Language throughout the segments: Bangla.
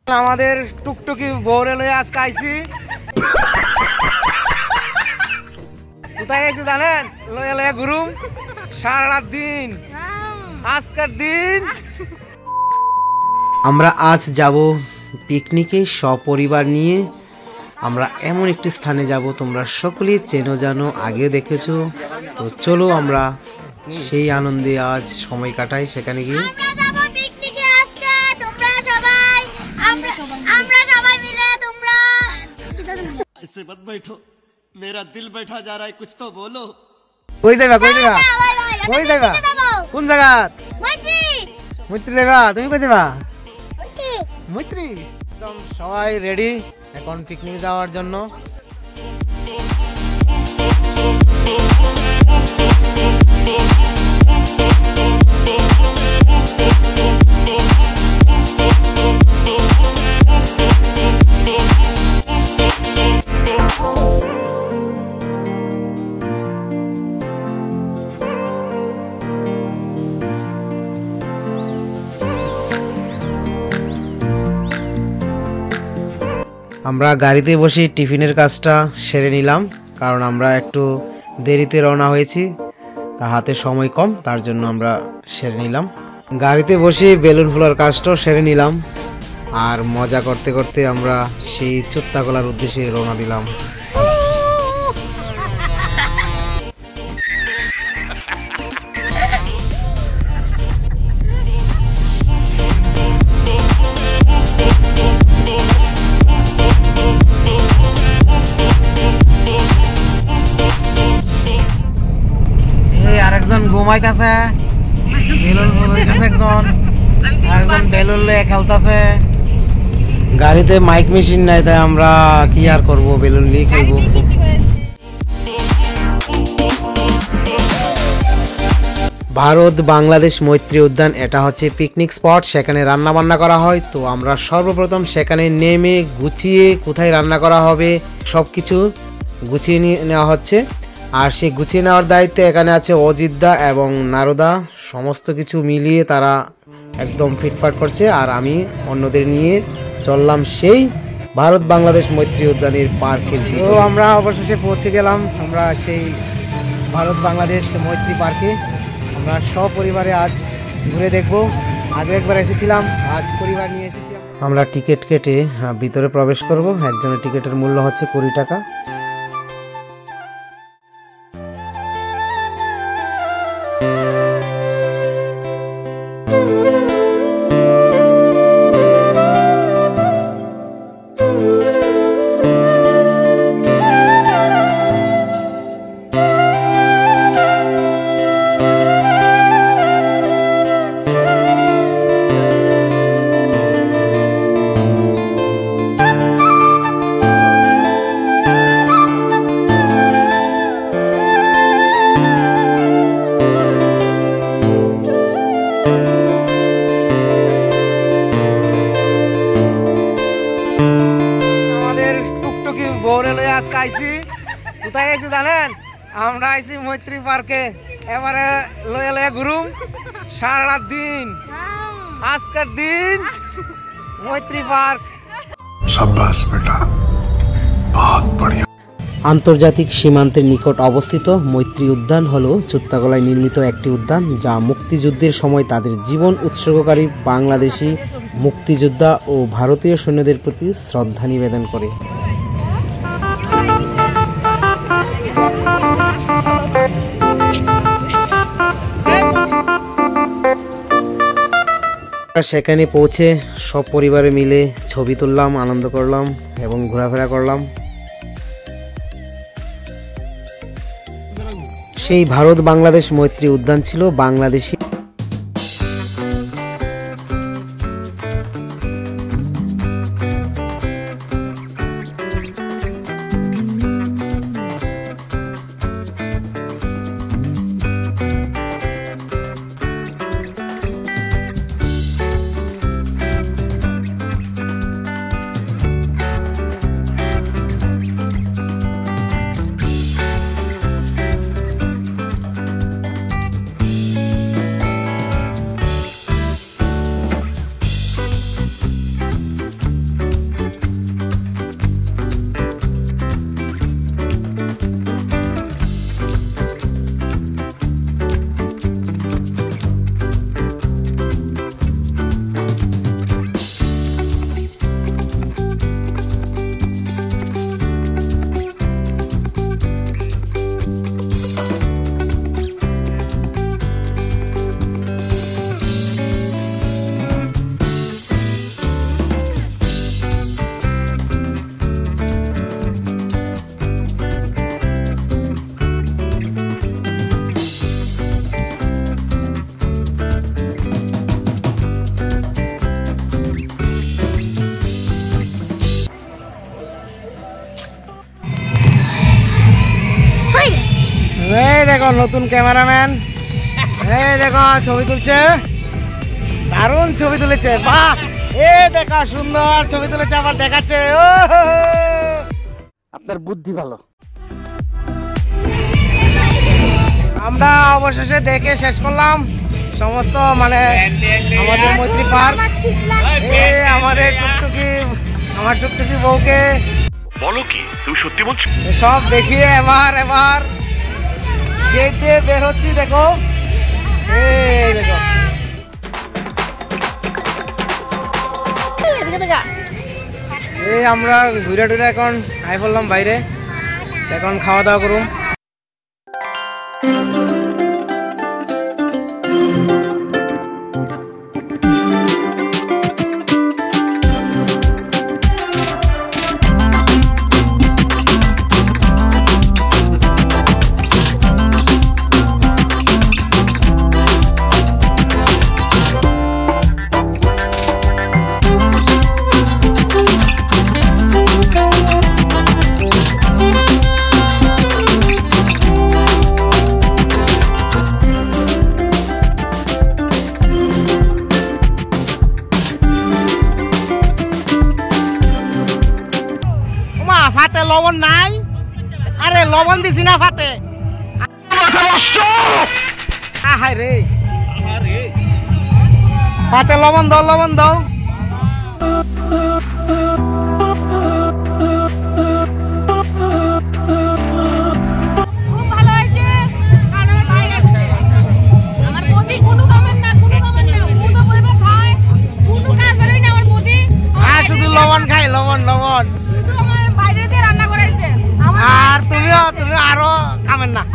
আমাদের টুকটুকি বউরে লয়ে আজকে আইছি। কোথায় গেছি জানেন? লয়ে লয়ে ঘুরুম সারা দিন, আজকের দিন। আমরা আজ যাব পিকনিকে সপরিবার নিয়ে। আমরা এমন একটি স্থানে যাব তোমরা সকলেই চেনো জানো, আগেও দেখেছো। তো চলো আমরা সেই আনন্দে আজ সময় কাটাই সেখানে গিয়ে। ऐसे मत बैठो, मेरा दिल बैठा जा रहा है, कुछ तो बोलो। কই যাইবা? কই যাইবা? কই যাইবা? কোন জায়গা? মৈত্রী। মৈত্রী যাইবা? তুমি কই যাইবা? মৈত্রী। একদম সবাই রেডি এখন পিকনিক যাওয়ার জন্য। আমরা গাড়িতে বসে টিফিনের কাজটা সেরে নিলাম, কারণ আমরা একটু দেরিতে রওনা হয়েছি, তার হাতে সময় কম, তার জন্য আমরা সেরে নিলাম। গাড়িতে বসে বেলুন ফোলার কাজটাও সেরে নিলাম, আর মজা করতে করতে আমরা সেই চোত্তাগোলার উদ্দেশ্যে রওনা দিলাম। আরেকজন ঘুমাইতেছে, বেলুন ফুলাইতেছে, একজন বেলুন লয়ে খেলতেছে। গাড়িতে মাইক মেশিন নাই, তাই আমরা কি আর করব, বেলুন নিয়ে খেলবো। ভারত বাংলাদেশ মৈত্রী উদ্যান, এটা হচ্ছে পিকনিক স্পট, সেখানে রান্না বান্না করা হয়। তো আমরা সর্বপ্রথম সেখানে নেমে গুছিয়ে কোথায় রান্না করা হবে সবকিছু গুছিয়ে নেওয়া হচ্ছে। আর সেই গুছিয়ে নেওয়ার দায়িত্বে এখানে আছে অজিতদা এবং নারদা, সমস্ত কিছু মিলিয়ে তারা একদম ফিটফাট করছে। আর আমি অন্যদের নিয়ে চললাম সেই ভারত বাংলাদেশ মৈত্রী উদ্যানের পার্কের। তো আমরা অবশেষে পৌঁছে গেলাম আমরা সেই ভারত বাংলাদেশ মৈত্রী পার্কে। আমরা সপরিবারে আজ ঘুরে দেখব। আগে একবার এসেছিলাম, আজ পরিবার নিয়ে এসেছিলাম। আমরা টিকিট কেটে ভিতরে প্রবেশ করব। একজনের টিকিটের মূল্য হচ্ছে 20 টাকা। কোথায় গেছি জানেন? আমরা আইছি মৈত্রী পার্কে। এবারে লয়ে লয়ে ঘুরুম সারা দিন, আজকের দিন মৈত্রী পার্ক। শাবাশ বেটা, বহুত বড়িয়া। আন্তর্জাতিক সীমান্তের নিকট অবস্থিত মৈত্রী উদ্যান হলো চোত্তাগোলায় নির্মিত একটি উদ্যান, যা মুক্তিযুদ্ধের সময় তাদের জীবন উৎসর্গকারী বাংলাদেশি মুক্তিযোদ্ধা ও ভারতীয় সৈন্যদের প্রতি শ্রদ্ধা নিবেদন করে। সেখানে পৌঁছে সব পরিবারে মিলে ছবি তুললাম, আনন্দ করলাম এবং ঘোরাফেরা করলাম। সেই ভারত বাংলাদেশ মৈত্রী উদ্যান ছিল বাংলাদেশি। দেখো নতুন ক্যামেরাম্যান, এই দেখো ছবি তুলছে, দারুণ ছবি তুলেছে, বাহ! দেখো সুন্দর ছবি তুলেছে, আবার দেখাচ্ছে। আপনার বুদ্ধি ভালো। আমরা অবশেষে দেখে শেষ করলাম সমস্ত, মানে আমাদের মৈত্রী পার্ক। আমাদের আমার টুকটুকি বউকে বলো কি, তুমি সত্যি বলছো? সব দেখিয়ে এবার গেট দিয়ে বের হচ্ছি। দেখো দেখো এই আমরা ঘুরে টুরে এখন আই পড়লাম বাইরে, এখন খাওয়া দাওয়া করুম। ফাটে লবণ নাই, আরে লবণ দিছি না ফাটে। রে ফাটে লবণ দাও, লবণ দাও। শুধু লবণ খাই, লবণ লবণ। আর তুমি আরো খাবেন না।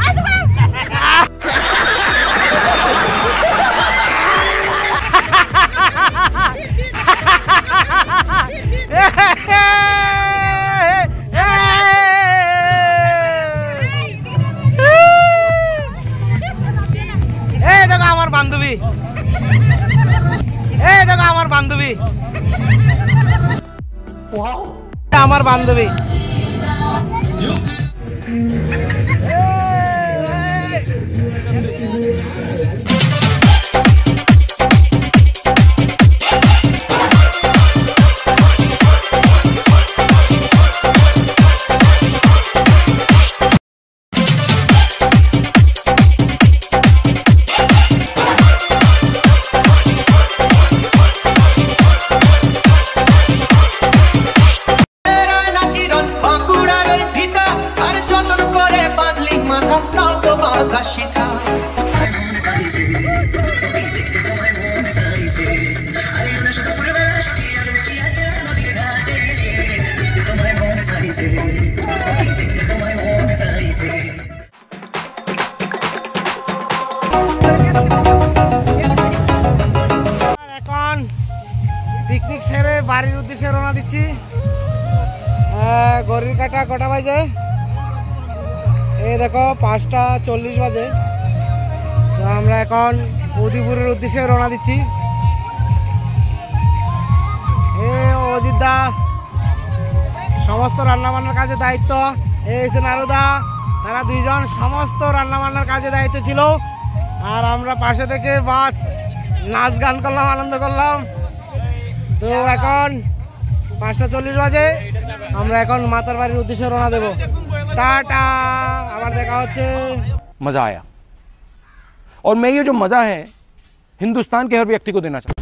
এই দেখো আমার বান্ধবী, এই দেখো আমার বান্ধবী, আমার বান্ধবী। এখন পিকনিক সেরে বাড়ির উদ্দেশ্যে রওনা দিচ্ছি। ঘড়ির কাঁটা কটা বাজে? এই দেখো 5:40 বাজে। তো আমরা এখন উদয়পুরের উদ্দেশ্যে রওনা দিচ্ছি। অজিতদা সমস্ত রান্নাবান্নার কাজে দায়িত্ব, এই নারুদা, তারা দুইজন সমস্ত রান্নাবান্নার কাজে দায়িত্ব ছিল। আর আমরা পাশে থেকে বাস নাচ গান করলাম, আনন্দ করলাম। তো এখন 5:40 বাজে, আমরা এখন মাতার বাড়ির উদ্দেশ্যে রওনা দেব। টাটা, আবার দেখা হচ্ছে। मज़ा आया और मैं ये जो मज़ा है हिंदुस्तान के हर व्यक्ति को देना चाहता हूँ।